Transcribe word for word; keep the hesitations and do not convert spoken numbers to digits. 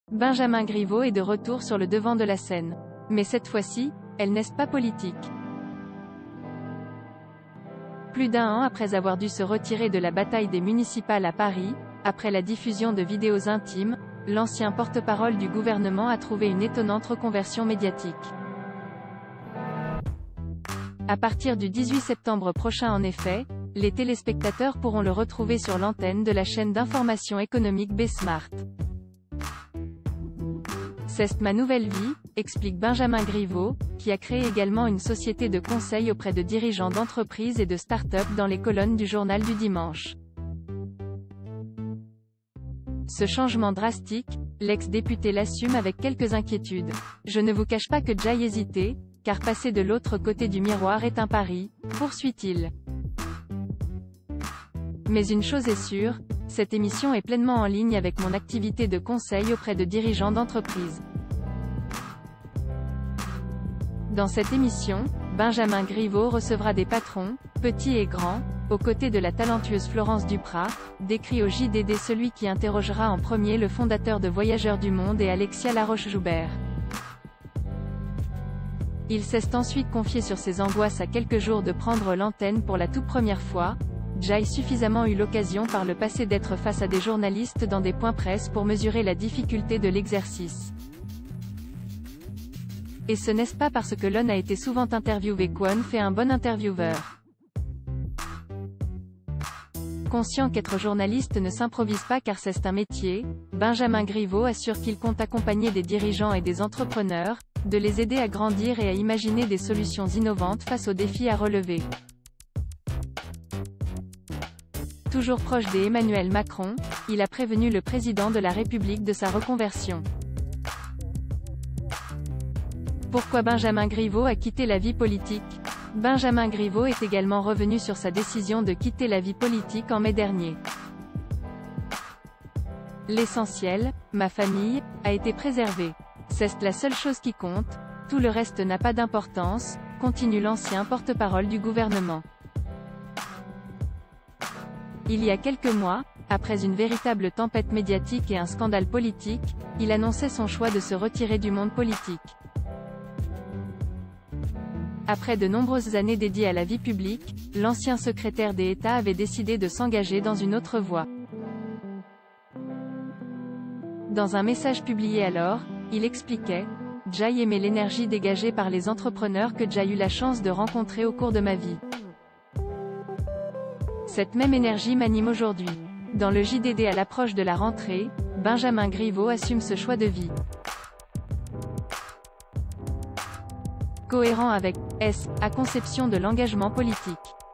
Benjamin Griveaux est de retour sur le devant de la scène. Mais cette fois-ci, elle n'est pas politique. Plus d'un an après avoir dû se retirer de la bataille des municipales à Paris, après la diffusion de vidéos intimes, l'ancien porte-parole du gouvernement a trouvé une étonnante reconversion médiatique. À partir du dix-huit septembre prochain en effet, les téléspectateurs pourront le retrouver sur l'antenne de la chaîne d'information économique B-Smart. C'est ma nouvelle vie, explique Benjamin Griveaux, qui a créé également une société de conseil auprès de dirigeants d'entreprises et de start-up dans les colonnes du journal du dimanche. Ce changement drastique, l'ex-député l'assume avec quelques inquiétudes. Je ne vous cache pas que j'ai hésité, car passer de l'autre côté du miroir est un pari, poursuit-il. Mais une chose est sûre, cette émission est pleinement en ligne avec mon activité de conseil auprès de dirigeants d'entreprise. Dans cette émission, Benjamin Griveaux recevra des patrons, petits et grands, aux côtés de la talentueuse Florence Duprat, décrit au J D D celui qui interrogera en premier le fondateur de Voyageurs du Monde et Alexia Laroche-Joubert. Il s'est ensuite confié sur ses angoisses à quelques jours de prendre l'antenne pour la toute première fois. J'ai suffisamment eu l'occasion par le passé d'être face à des journalistes dans des points presse pour mesurer la difficulté de l'exercice. Et ce n'est pas parce que l'on a été souvent interviewé qu'on fait un bon intervieweur. Conscient qu'être journaliste ne s'improvise pas car c'est un métier, Benjamin Griveaux assure qu'il compte accompagner des dirigeants et des entrepreneurs, de les aider à grandir et à imaginer des solutions innovantes face aux défis à relever. Toujours proche d'Emmanuel Macron, il a prévenu le président de la République de sa reconversion. Pourquoi Benjamin Griveaux a quitté la vie politique? Benjamin Griveaux est également revenu sur sa décision de quitter la vie politique en mai dernier. L'essentiel, ma famille, a été préservé. C'est la seule chose qui compte, tout le reste n'a pas d'importance, continue l'ancien porte-parole du gouvernement. Il y a quelques mois, après une véritable tempête médiatique et un scandale politique, il annonçait son choix de se retirer du monde politique. Après de nombreuses années dédiées à la vie publique, l'ancien secrétaire d'État avait décidé de s'engager dans une autre voie. Dans un message publié alors, il expliquait « J'ai aimé l'énergie dégagée par les entrepreneurs que j'ai eu la chance de rencontrer au cours de ma vie. Cette même énergie m'anime aujourd'hui. » Dans le J D D à l'approche de la rentrée, Benjamin Griveaux assume ce choix de vie. Cohérent avec « S » à conception de l'engagement politique.